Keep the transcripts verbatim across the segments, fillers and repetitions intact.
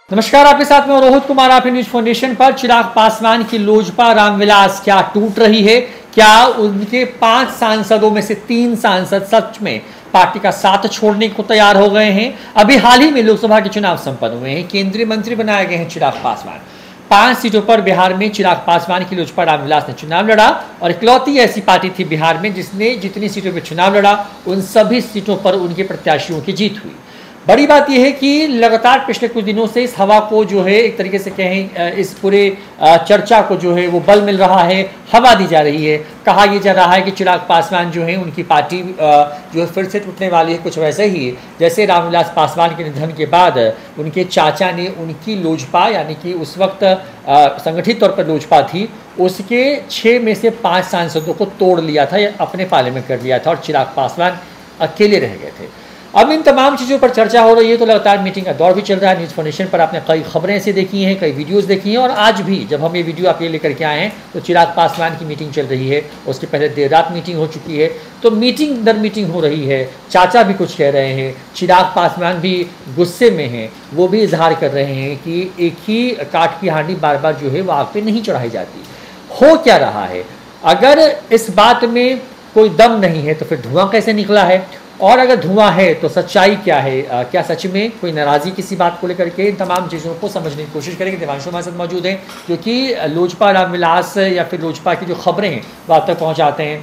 नमस्कार, आपके साथ में रोहित कुमार, आप न्यूज फाउंडेशन पर। चिराग पासवान की लोजपा रामविलास क्या टूट रही है? क्या उनके पांच सांसदों में से तीन सांसद सच में पार्टी का साथ छोड़ने को तैयार हो गए हैं? अभी हाल ही में लोकसभा के चुनाव संपन्न हुए हैं, केंद्रीय मंत्री बनाए गए हैं चिराग पासवान। पांच सीटों पर बिहार में चिराग पासवान की लोजपा रामविलास ने चुनाव लड़ा और इकलौती ऐसी पार्टी थी बिहार में जिसने जितनी सीटों पर चुनाव लड़ा उन सभी सीटों पर उनके प्रत्याशियों की जीत हुई। बड़ी बात यह है कि लगातार पिछले कुछ दिनों से इस हवा को जो है एक तरीके से कहें, इस पूरे चर्चा को जो है वो बल मिल रहा है, हवा दी जा रही है। कहा यह जा रहा है कि चिराग पासवान जो है उनकी पार्टी जो है फिर से टूटने वाली है, कुछ वैसे ही जैसे रामविलास पासवान के निधन के बाद उनके चाचा ने उनकी लोजपा, यानी कि उस वक्त संगठित तौर पर लोजपा थी, उसके छः में से पाँच सांसदों को तोड़ लिया था या अपने पाले में कर लिया था और चिराग पासवान अकेले रह गए थे। अब इन तमाम चीज़ों पर चर्चा हो रही है, तो लगातार मीटिंग का दौर भी चल रहा है। न्यूज़ फाउंडेशन पर आपने कई खबरें ऐसी देखी हैं, कई वीडियोस देखी हैं और आज भी जब हम ये वीडियो आपके लेकर के आए हैं तो चिराग पासवान की मीटिंग चल रही है। उसके पहले देर रात मीटिंग हो चुकी है, तो मीटिंग दर मीटिंग हो रही है। चाचा भी कुछ कह रहे हैं, चिराग पासवान भी गुस्से में हैं, वो भी इजहार कर रहे हैं कि एक ही काठ की हांडी बार बार जो है वो आग पे नहीं चढ़ाई जाती। हो क्या रहा है? अगर इस बात में कोई दम नहीं है तो फिर धुआं कैसे निकला है? और अगर धुआं है तो सच्चाई क्या है? आ, क्या सच में कोई नाराज़गी किसी बात को लेकर के? इन तमाम चीज़ों को समझने की कोशिश करेंगे। देवांशु हमारे साथ मौजूद हैं जो कि लोजपा रामविलास या फिर लोजपा की जो खबरें हैं वो आप तक पहुँचाते हैं।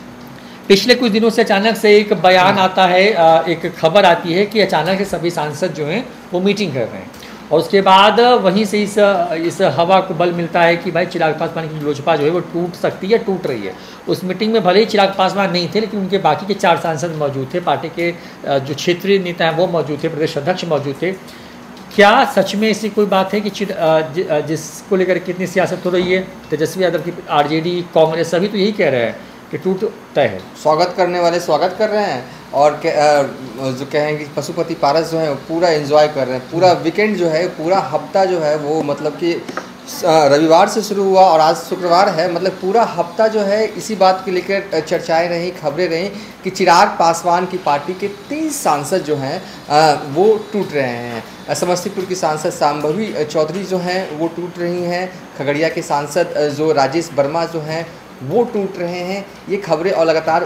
पिछले कुछ दिनों से अचानक से एक बयान आता है, एक खबर आती है कि अचानक से सभी सांसद जो हैं वो मीटिंग कर रहे हैं और उसके बाद वहीं से इस इस हवा को बल मिलता है कि भाई चिराग पासवान की लोजपा जो है वो टूट सकती है, टूट रही है। उस मीटिंग में भले ही चिराग पासवान नहीं थे, लेकिन उनके बाकी के चार सांसद मौजूद थे, पार्टी के जो क्षेत्रीय नेता हैं वो मौजूद थे, प्रदेश अध्यक्ष मौजूद थे। क्या सच में ऐसी कोई बात है कि जिसको लेकर कितनी सियासत हो रही है? तेजस्वी यादव की आरजेडी, कांग्रेस सभी तो यही कह रहे हैं कि टूट तय है। स्वागत करने वाले स्वागत कर रहे हैं और जो कहें कि पशुपति पारस जो है पूरा एंजॉय कर रहे हैं। पूरा वीकेंड जो है, पूरा हफ्ता जो है वो मतलब कि रविवार से शुरू हुआ और आज शुक्रवार है, मतलब पूरा हफ्ता जो है इसी बात के लेकर चर्चाएं रहीं, खबरें रहीं कि चिराग पासवान की पार्टी के तीन सांसद जो हैं वो टूट रहे हैं। समस्तीपुर की सांसद सांभवी चौधरी जो हैं वो टूट रही हैं, खगड़िया के सांसद जो राजेश वर्मा जो हैं वो टूट रहे हैं। ये खबरें और लगातार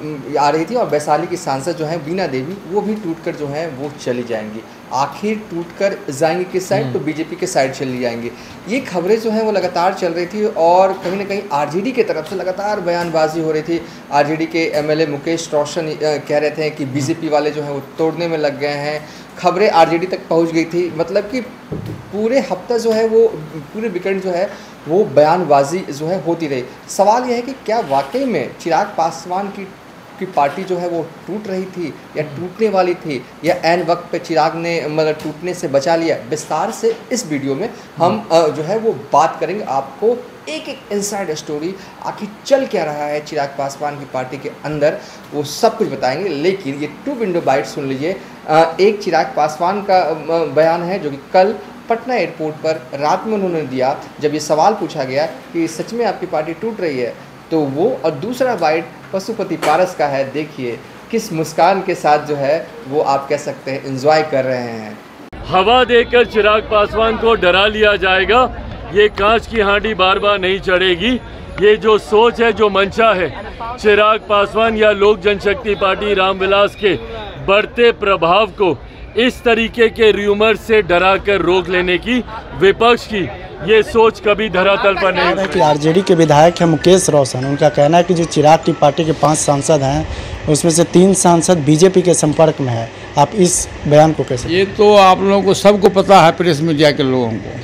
आ रही थी। और वैशाली की सांसद जो हैं बीना देवी वो भी टूटकर जो हैं वो चली जाएंगी। आखिर टूटकर जाएंगी किस साइड? तो बीजेपी के साइड चली जाएंगी। ये खबरें जो हैं वो लगातार चल रही थी और कहीं ना कहीं आरजेडी की तरफ से लगातार बयानबाजी हो रही थी। आरजेडी के एमएलए मुकेश रोशन कह रहे थे कि बीजेपी वाले जो हैं वो तोड़ने में लग गए हैं। खबरें आरजेडी तक पहुंच गई थी। मतलब कि पूरे हफ्ता जो है वो पूरे वीकेंड जो है वो बयानबाजी जो है होती रही। सवाल यह है कि क्या वाकई में चिराग पासवान की की पार्टी जो है वो टूट रही थी या टूटने वाली थी, या ऐन वक्त पे चिराग ने मतलब टूटने से बचा लिया? विस्तार से इस वीडियो में हम जो है वो बात करेंगे। आपको एक एक इनसाइड स्टोरी आखिर चल क्या रहा है चिराग पासवान की पार्टी के अंदर, वो सब कुछ बताएंगे। लेकिन ये टू विंडो बाइट सुन लीजिए। एक चिराग पासवान का बयान है जो कि कल पटना एयरपोर्ट पर रात में उन्होंने दिया, जब ये सवाल पूछा गया कि सच में आपकी पार्टी टूट रही है, तो वो। और दूसरा बाइट पशुपति पारस का है। देखिए किस मुस्कान के साथ जो है वो आप कह सकते हैं एंजॉय कर रहे हैं। हवा देकर चिराग पासवान को डरा लिया जाएगा, ये कांच की हांडी बार बार नहीं चढ़ेगी। ये जो सोच है, जो मंशा है चिराग पासवान या लोक जनशक्ति पार्टी रामविलास के बढ़ते प्रभाव को इस तरीके के र्यूमर से डरा कर रोक लेने की विपक्ष की ये सोच कभी धरातल पर नहीं है। कि आरजेडी के विधायक हैं मुकेश रोशन, उनका कहना है कि जो चिराग की पार्टी के पांच सांसद हैं उसमें से तीन सांसद बीजेपी के संपर्क में है। आप इस बयान को कैसे? ये तो आप लोगों को सबको पता है, प्रेस मीडिया के लोगों को,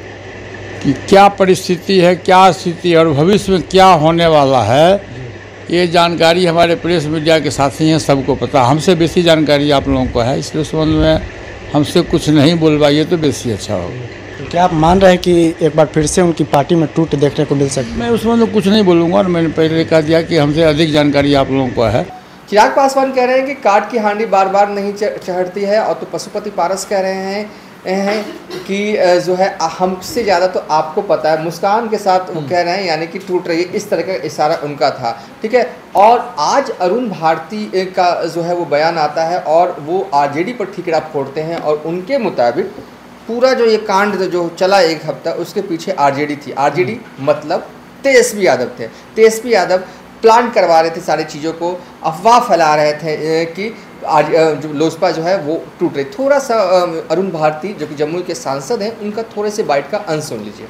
कि क्या परिस्थिति है, क्या स्थिति और भविष्य में क्या होने वाला है। ये जानकारी हमारे प्रेस मीडिया के साथी हैं, सबको पता। हमसे बेसी जानकारी आप लोगों को है, इसलिए उस संबंध में हमसे कुछ नहीं बोलवाइए तो बेसी अच्छा होगा। तो क्या आप मान रहे हैं कि एक बार फिर से उनकी पार्टी में टूट देखने को मिल सकती है? मैं उस संबंध में कुछ नहीं बोलूँगा और मैंने पहले कह दिया कि हमसे अधिक जानकारी आप लोगों को है। चिराग पासवान कह रहे हैं कि काठ की हांडी बार बार नहीं चढ़ती है, और तो पशुपति पारस कह रहे हैं हैं कि जो है हमसे ज़्यादा तो आपको पता है। मुस्कान के साथ वो कह रहे हैं, यानी कि टूट रही है, इस तरह का इशारा उनका था। ठीक है। और आज अरुण भारती का जो है वो बयान आता है और वो आरजेडी पर ठीकरा फोड़ते हैं और उनके मुताबिक पूरा जो ये कांड जो चला एक हफ्ता, उसके पीछे आरजेडी थी। आरजेडी मतलब तेजस्वी यादव थे। तेजस्वी यादव प्लान करवा रहे थे सारी चीज़ों को, अफवाह फैला रहे थे कि आज जो लोजपा जो है वो टूट रही। थोड़ा सा अरुण भारती जो कि जम्मू के सांसद हैं, उनका थोड़े से बाइट का अंश सुन लीजिए।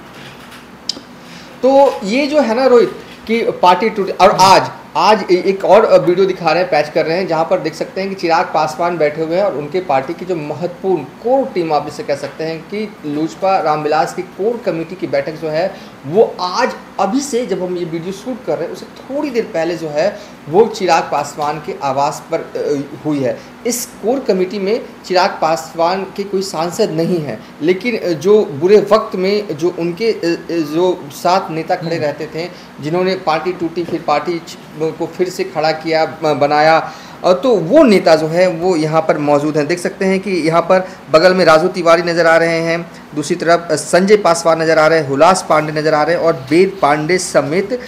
तो ये जो है ना रोहित कि पार्टी टूट, और आज आज एक और वीडियो दिखा रहे हैं, पैच कर रहे हैं, जहां पर देख सकते हैं कि चिराग पासवान बैठे हुए हैं और उनके पार्टी की जो महत्वपूर्ण कोर टीम, आप इसे कह सकते हैं कि लोजपा रामविलास की कोर कमेटी की बैठक जो है वो आज अभी से, जब हम ये वीडियो शूट कर रहे हैं उससे थोड़ी देर पहले जो है वो चिराग पासवान के आवास पर हुई है। इस कोर कमेटी में चिराग पासवान के कोई सांसद नहीं है, लेकिन जो बुरे वक्त में जो उनके जो सात नेता खड़े रहते थे, जिन्होंने पार्टी टूटी फिर पार्टी को फिर से खड़ा किया, बनाया, तो वो नेता जो है वो यहाँ पर मौजूद हैं। देख सकते हैं कि यहाँ पर बगल में राजू तिवारी नज़र आ रहे हैं, दूसरी तरफ संजय पासवान नज़र आ रहे हैं, हुलास पांडे नज़र आ रहे हैं और वेद पांडे समेत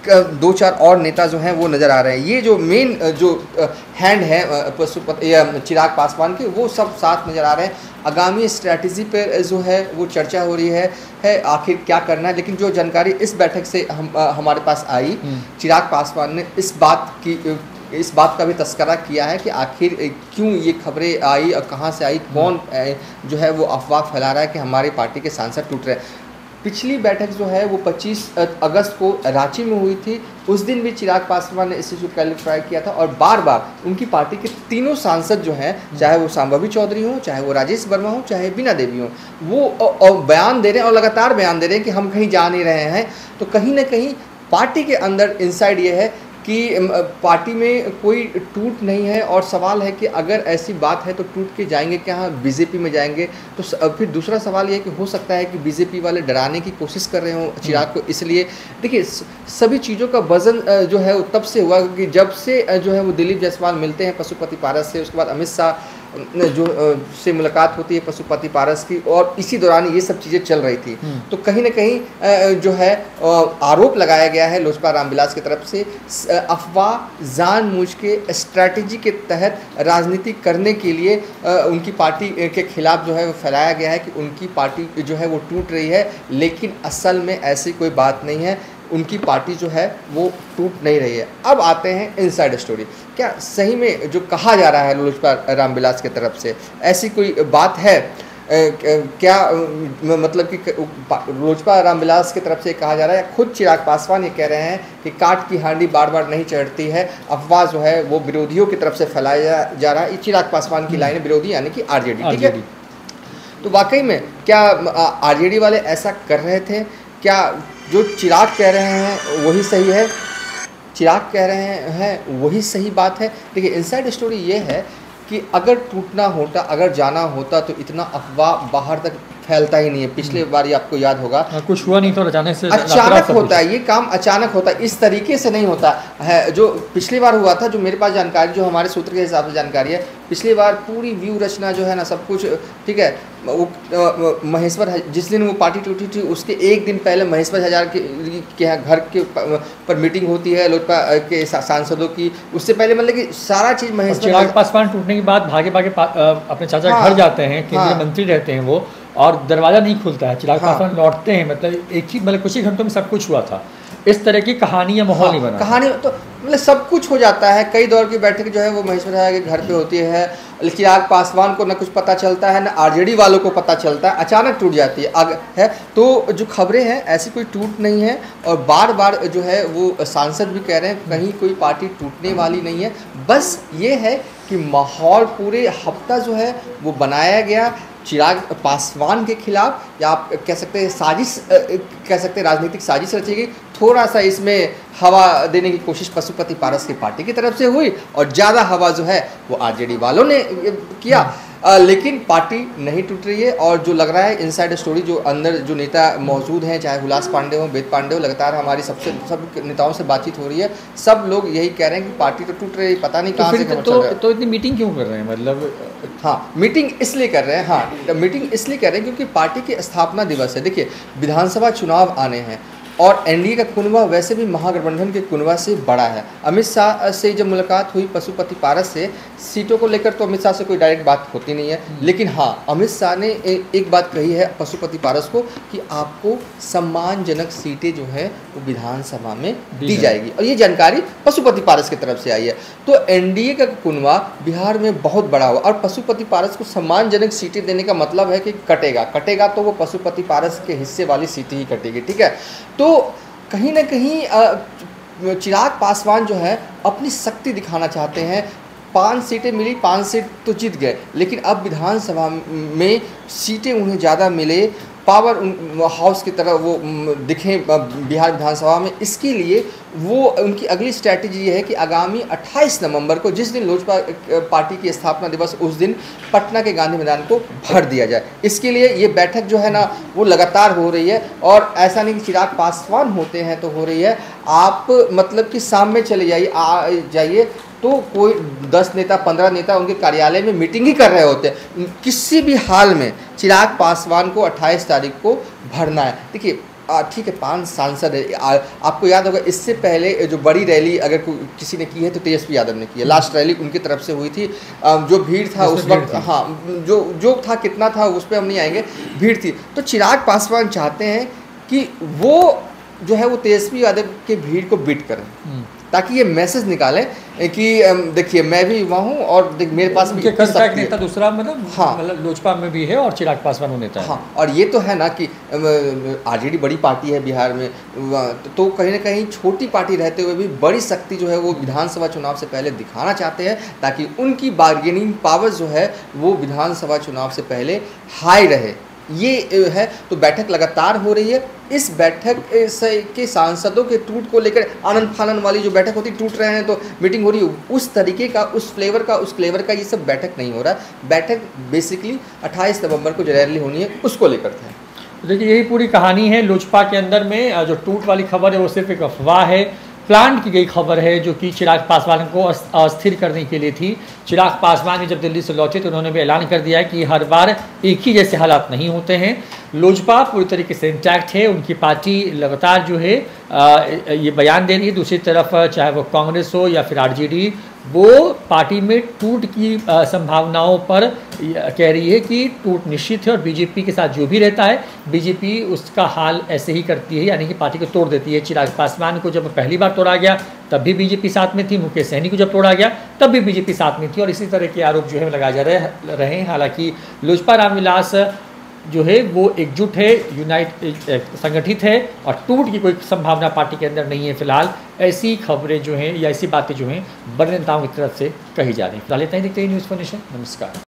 दो चार और नेता जो हैं वो नज़र आ रहे हैं। ये जो मेन जो हैंड है पशुपति चिराग पासवान के, वो सब साथ नज़र आ रहे हैं। आगामी स्ट्रैटेजी पर जो है वो चर्चा हो रही है है आखिर क्या करना है। लेकिन जो जानकारी इस बैठक से हम हमारे पास आई, चिराग पासवान ने इस बात की इस बात का भी तस्करा किया है कि आखिर क्यों ये खबरें आई और कहाँ से आई, कौन जो है वो अफवाह फैला रहा है कि हमारी पार्टी के सांसद टूट रहे हैं। पिछली बैठक जो है वो पच्चीस अगस्त को रांची में हुई थी। उस दिन भी चिराग पासवान ने इस इशू को क्लैरिफाई किया था और बार बार उनकी पार्टी के तीनों सांसद जो हैं, चाहे वो सांभवी चौधरी हों, चाहे वो राजेश वर्मा हों, चाहे बीना देवी हों, वो बयान दे रहे हैं और लगातार बयान दे रहे हैं कि हम कहीं जा नहीं रहे हैं। तो कहीं ना कहीं पार्टी के अंदर इनसाइड ये है कि पार्टी में कोई टूट नहीं है और सवाल है कि अगर ऐसी बात है तो टूट के जाएंगे क्या, बीजेपी में जाएंगे। तो फिर दूसरा सवाल ये है कि हो सकता है कि बीजेपी वाले डराने की कोशिश कर रहे हों चिराग को। इसलिए देखिए सभी चीज़ों का वजन जो है वो तब से हुआ कि जब से जो है वो दिलीप जायसवाल मिलते हैं पशुपति पारस से, उसके बाद अमित शाह जो से मुलाकात होती है पशुपति पारस की, और इसी दौरान ये सब चीज़ें चल रही थी। तो कहीं ना कहीं जो है आरोप लगाया गया है लोजपा रामविलास की तरफ से, अफवाह जानबूझ के स्ट्रैटेजी के तहत राजनीति करने के लिए उनकी पार्टी के खिलाफ जो है वो फैलाया गया है कि उनकी पार्टी जो है वो टूट रही है। लेकिन असल में ऐसी कोई बात नहीं है, उनकी पार्टी जो है वो टूट नहीं रही है। अब आते हैं इनसाइड स्टोरी। क्या सही में जो कहा जा रहा है लोजपा रामविलास की तरफ से ऐसी कोई बात है? क्या मतलब कि लोजपा रामविलास की तरफ से कहा जा रहा है, खुद चिराग पासवान ये कह रहे हैं कि काट की हांडी बार बार नहीं चढ़ती है, अफवाह जो है वो विरोधियों की तरफ से फैलाया जा रहा है। ये चिराग पासवान की लाइन है, विरोधी यानी कि आरजेडी, ठीक है। तो वाकई में क्या आरजेडी वाले ऐसा कर रहे थे? क्या जो चिराग कह रहे हैं वही सही है? चिराग कह रहे हैं वही सही बात है? देखिए इनसाइड स्टोरी ये है कि अगर टूटना होता, अगर जाना होता तो इतना अफवाह बाहर तक फैलता ही नहीं है। पिछले बार ही आपको याद होगा कुछ हुआ नहीं तो अचानक से अचानक होता है, ये काम अचानक होता है, इस तरीके से नहीं होता है। जो पिछली बार हुआ था, जो मेरे पास जानकारी, जो हमारे सूत्र के हिसाब से जानकारी है, पिछली बार पूरी व्यू रचना जो है ना सब कुछ ठीक है, वो महेश्वर जिस दिन वो पार्टी टूटी थी उसके एक दिन पहले महेश्वर हजार के, के यहाँ घर के पर मीटिंग होती है लोजपा के सांसदों की। उससे पहले मतलब कि सारा चीज़ महेश्वर चिराग पासवान टूटने के बाद भागे भागे अपने चाचा हाँ, घर जाते हैं, केंद्रीय हाँ, मंत्री रहते हैं वो, और दरवाज़ा नहीं खुलता है, चिराग हाँ, पासवान लौटते हैं, मतलब एक ही मतलब कुछ ही घंटों में सब कुछ हुआ था। इस तरह की कहानी या माहौल नहीं हाँ, बना, कहानी तो मतलब सब कुछ हो जाता है। कई दौर की बैठक जो है वो महेश्वर के घर पे होती है। चिराग पासवान को ना कुछ पता चलता है, ना आरजेडी वालों को पता चलता है, अचानक टूट जाती है अग है। तो जो खबरें हैं ऐसी कोई टूट नहीं है, और बार बार जो है वो सांसद भी कह रहे हैं कहीं कोई पार्टी टूटने वाली नहीं है। बस ये है कि माहौल पूरे हफ्ता जो है वो बनाया गया चिराग पासवान के खिलाफ, या आप कह सकते हैं साजिश, कह सकते हैं राजनीतिक साजिश रची गई। थोड़ा सा इसमें हवा देने की कोशिश पशुपति पारस की पार्टी की तरफ से हुई और ज़्यादा हवा जो है वो आरजेडी वालों ने किया। आ, लेकिन पार्टी नहीं टूट रही है। और जो लग रहा है इनसाइड स्टोरी, जो अंदर जो नेता मौजूद हैं, चाहे हुलास पांडे हो, वेद पांडे हो, लगातार हमारी सबसे सब नेताओं से बातचीत हो रही है, सब लोग यही कह रहे हैं कि पार्टी तो टूट रही है, पता नहीं कहाँ से खबर चल रहा है। तो इतनी मीटिंग क्यों कर रहे हैं? मतलब हाँ, मीटिंग इसलिए कर रहे हैं, हाँ मीटिंग इसलिए कर रहे हैं क्योंकि पार्टी की स्थापना दिवस है। देखिए विधानसभा चुनाव आने हैं, और एनडीए का कुनबा वैसे भी महागठबंधन के कुनबा से बड़ा है। अमित शाह से जब मुलाकात हुई पशुपति पारस से, सीटों को लेकर तो अमित शाह से कोई डायरेक्ट बात होती नहीं है, लेकिन हाँ अमित शाह ने ए, एक बात कही है पशुपति पारस को कि आपको सम्मानजनक सीटें जो है वो विधानसभा में दी जाएगी, और ये जानकारी पशुपति पारस की तरफ से आई है। तो एनडीए का कुनबा बिहार में बहुत बड़ा हुआ, और पशुपति पारस को सम्मानजनक सीटें देने का मतलब है कि कटेगा कटेगा तो वो पशुपति पारस के हिस्से वाली सीटें ही कटेगी, ठीक है। तो कहीं ना कहीं चिराग पासवान जो है अपनी शक्ति दिखाना चाहते हैं। पांच सीटें मिली, पांच सीट तो जीत गए, लेकिन अब विधानसभा में सीटें उन्हें ज़्यादा मिले, पावर हाउस की तरह वो दिखें बिहार विधानसभा में। इसके लिए वो उनकी अगली स्ट्रैटेजी ये है कि आगामी अट्ठाईस नवंबर को, जिस दिन लोजपा पार्टी की स्थापना दिवस, उस दिन पटना के गांधी मैदान को भर दिया जाए। इसके लिए ये बैठक जो है ना वो लगातार हो रही है, और ऐसा नहीं कि चिराग पासवान होते हैं तो हो रही है। आप मतलब कि सामने चले जाइए आ जाइए तो कोई दस नेता पंद्रह नेता उनके कार्यालय में मीटिंग ही कर रहे होते हैं। किसी भी हाल में चिराग पासवान को अट्ठाईस तारीख को भरना है। देखिए ठीक है, पांच सांसद है, आ, आपको याद होगा इससे पहले जो बड़ी रैली अगर किसी ने की है तो तेजस्वी यादव ने की है। लास्ट रैली उनकी तरफ से हुई थी, जो भीड़ था उस वक्त, हाँ जो जो था कितना था उस पर हम नहीं आएंगे, भीड़ थी। तो चिराग पासवान चाहते हैं कि वो जो है वो तेजस्वी यादव के भीड़ को बीट करें, ताकि ये मैसेज निकालें कि देखिए मैं भी युवा हूँ और देख मेरे पास भी एक नेता दूसरा मतलब हाँ मतलब लोजपा में भी है और चिराग पासवान वो नेता है। हाँ, और ये तो है ना कि आरजेडी बड़ी पार्टी है बिहार में, तो कहीं ना कहीं छोटी पार्टी रहते हुए भी बड़ी शक्ति जो है वो विधानसभा चुनाव से पहले दिखाना चाहते हैं, ताकि उनकी बार्गेनिंग पावर जो है वो विधानसभा चुनाव से पहले हाई रहे। ये है तो बैठक लगातार हो रही है। इस बैठक के सांसदों के टूट को लेकर आनंद फानन वाली जो बैठक होती टूट रहे हैं तो मीटिंग हो रही है, उस तरीके का, उस फ्लेवर का, उस फ्लेवर का ये सब बैठक नहीं हो रहा। बैठक बेसिकली अट्ठाईस नवंबर को जो रैली होनी है उसको लेकर था। देखिए यही पूरी कहानी है। लोजपा के अंदर में जो टूट वाली खबर है वो सिर्फ एक अफवाह है, प्लांट की गई खबर है, जो कि चिराग पासवान को अस्थिर करने के लिए थी। चिराग पासवान जब दिल्ली से लौटे तो उन्होंने भी ऐलान कर दिया कि हर बार एक ही जैसे हालात नहीं होते हैं। लोजपा पूरी तरीके से इंटैक्ट है, उनकी पार्टी लगातार जो है आ, ये बयान दे रही है। दूसरी तरफ चाहे वो कांग्रेस हो या फिर आरजेडी, वो पार्टी में टूट की संभावनाओं पर कह रही है कि टूट निश्चित है, और बीजेपी के साथ जो भी रहता है बीजेपी उसका हाल ऐसे ही करती है, यानी कि पार्टी को तोड़ देती है। चिराग पासवान को जब पहली बार तोड़ा गया तब भी बीजेपी साथ में थी, मुकेश सहनी को जब तोड़ा गया तब भी बीजेपी साथ में थी, और इसी तरह के आरोप जो है लगाए जा रहे रहे हैं। हालांकि लोजपा रामविलास जो है वो एकजुट है, यूनाइट संगठित है, और टूट की कोई संभावना पार्टी के अंदर नहीं है फिलहाल। ऐसी खबरें जो हैं या ऐसी बातें जो हैं बड़े नेताओं की तरफ से कही जा रही हैं। फिलहाल इतना ही देखते हैं न्यूज़ फॉर नेशन। नमस्कार।